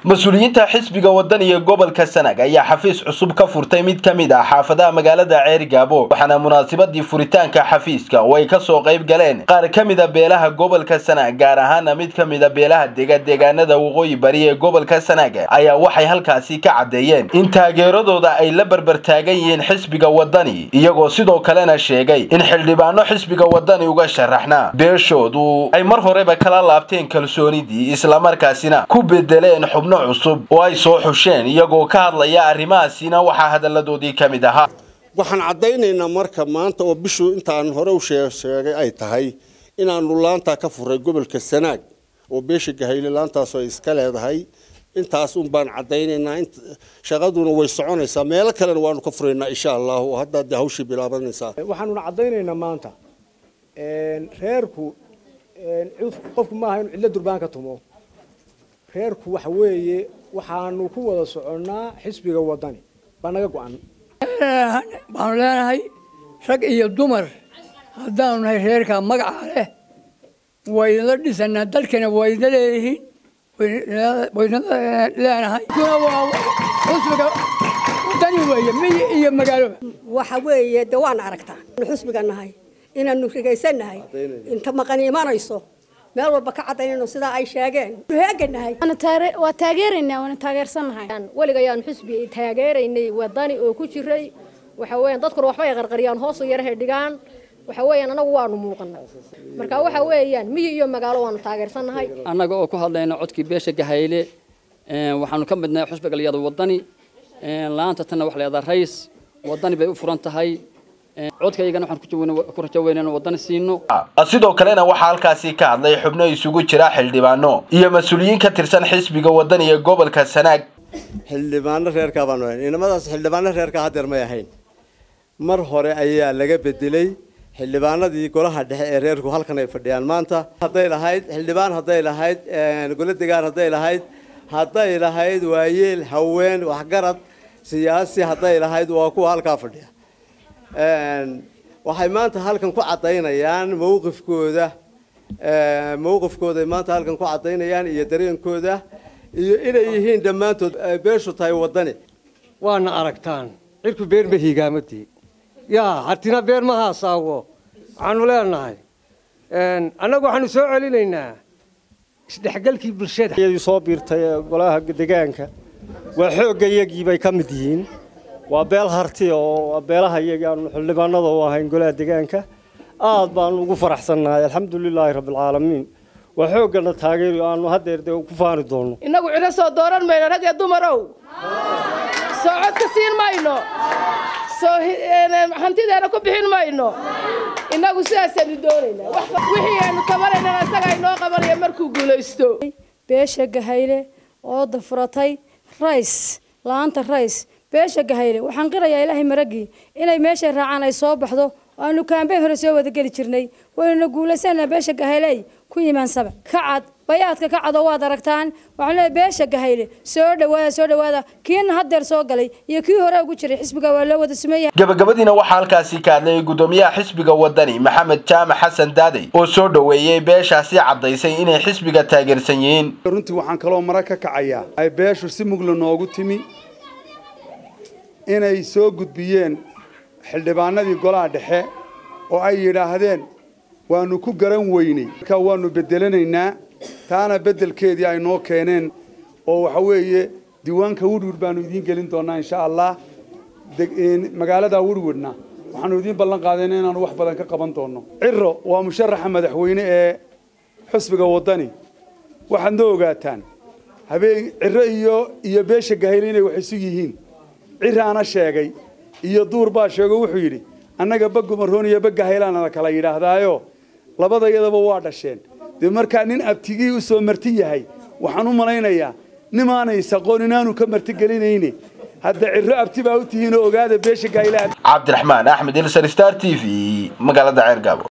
مسؤوليinta xisbiga wadaniga gobolka Sanaag ayaa xafiis cusub ka furtay mid kamid ah xaafadaha magaalada Ceergaabo waxaana munaasabadii furitaanka xafiiska way ka soo qayb galeen qaar kamid ah beelaha gobolka Sanaag gaar ahaan mid kamid ah beelaha deegaanada waqooyi bari ee gobolka Sanaag ayaa waxay halkaasi ka cadeeyeen in taageeradooda ay la barbar taagan yihiin xisbiga wadani iyagoo sidoo kalena sheegay in xildhibaano xisbiga wadani uga sharaxna beeshoodu ay mar horeba kala laabteen kalsoonidii isla markaasina ku bedeleen xubno cusub oo ay soo xusheen iyagoo ka hadlaya arrimahaasina waxa hadaladoodii kamid ahaa waxaan cadeynaynaa marka maanta oo bishu intaan hore u sheegay ay tahay inaanu laanta ka furay gobolka Sanaag oo beesha Gahayle laantaas oo iska leedahay intaas baan cadeynaynaa shaqaduna way soconaysaa meel kale waanu ka furaynaa insha Allah hadda hawshii bilaabanaysaa waxaanu cadeynaynaa maanta reerku qofku ma ahayn cilla durbaanka tumo reerku waxa weeye waxaanu ku wada soconaa xisbiga wadani banaga go'an baan leenahay rag iyo dumar haddaanu nahay reerka magaca leh wayna dhisanaa dalkana wayna leeyihiin wayna leenahay xisbiga wadani weeye miyi iyo magaalo waxa weeye dawaan aragtaa xisbiga nahay inaanu rigaysanahay inta maqan imanayso meel walba ka cadeynayno sida ay sheegeen heeganahay waa taageersanahay waligayaan xisbi taageeraynay wadani oo ku jiray waxa weeyaan dadku waxba ay qarqariyaan hoos u yarahay dhigaan waxa weeyaan anagu waanu muuqanaa marka waxa weeyaan miyi iyo magaalo waanu taageersanahay anaga oo ku hadlayna codkii beesha Gahayle waxaanu ka midnahay xisbiga liyada wadani laanta tan wax leedahay rays wadani bay u furan tahay codkaygana waxaan ku rajaynaynaa wadani siino sidoo kalena waxa halkaasi ka hadlay xubno isugu jira xildhibaano iyo mas'uuliyiin ka tirsan xisbiga wadaniga gobolka Sanaag xildhibaano reerka baan weyn inamadaas xildhibaano reerka hadeer ma yahayn mar hore ayaa laga bedelay xildhibaanadii golaha dhexe ee reerku halkan ay fadhiyaan maanta haday lahayd xildhibaan haday lahayd golaha deegaan haday lahayd waayeel haween waxgarad siyaasi haday lahayd waa kuwa halka fadhiya waxay maanta halkan ku cadeynayaan mowqifkooda maanta halkan ku cadeynayaan iyo dareenkooda iyo inay yihiin dhamaantood beeshu tahay wadani waana aragtaan cirku beer ma hiigaamadii yaa hartina beer ma haasaawo waxaanu leenahay annagu waxaanu soo celinaynaa isdhexgalkii bulshada ayay soo biirtay golaha deegaanka waa xoogayagii bay ka mid yihiin waa beel harti oo beelaha iyaga xildhibaanada oo ahayn golaha deegaanka aad baan ugu faraxsanahay alxamdulilaahi rabbil caalamiin waa xoogana taageero aanu hadeer ku faani doono inagu cira soo dooran mayno rag iyo dumarow soo cod ka siin mayno soo hantideena ku bixin mayno inagu sidaasaynu doonaynaa wixii aanu tabarayna asaga inoo qabanaya markuu guulaysto beesha Gahayle oo dafuratay rays laanta rays beesha Gahayle waxaan qirayaa Ilaahay maragii inay meesha raacaan ay soo baxdo aanu kaambeen hore soo wada gali jirnay wayna guulaysanaa beesha Gahayle ku yimaan sabab kacad bayaadka kacad oo waad aragtaan waxaan leeyahay beesha Gahayle soo dhawaada kiin hadeer soo galay iyo kii hore ugu jiray xisbiga waa loo wada sameeyay gabagabadiina waxa halkaasi ka hadlay gudoomiyaha xisbiga wadani Maxamed Jaamac Xasan Daadey oo soo dhaweeyay beeshaasi cadeysay inay xisbiga taageersan yihiin runtii waxaan kaloo marag ka kacayaa ay beeshu si mugla noogu timi inay soo gudbiyeen xildhibaanadii golaha dhexe oo ay yiraahdeen waanu ku garan weynay ka waanu bedelanaynaa taana bedelkeedii ay noo keeneen oo waxa weeye diiwaanka Woodward baanu idin gelin doonaa insha Allah magaalada Woodwardna waxaanu idin ballan qaadeen inaanu wax badan ka qaban doono ciro waa musharaxa madaxweyne ee xisbiga wadani waxaad noo ogaataan habeen ciro iyo beesha Gahayle inay wax isu yihiin ciraana sheegay iyo duur baa sheego wuxuu yiri annaga bagumaroon iyo Gahaylana la kala yiraahdaayo labadayadaba waa dhasheen marka nin abtigii u soo marti yahay waxaan u malaynayaa nimaanay saqoon inaanu ka marti gelinayne hadda ciro abti baa u tihiin ogaada beesha Gahayle Cabdiraxmaan Axmed Star TV magaalada Ceergaabo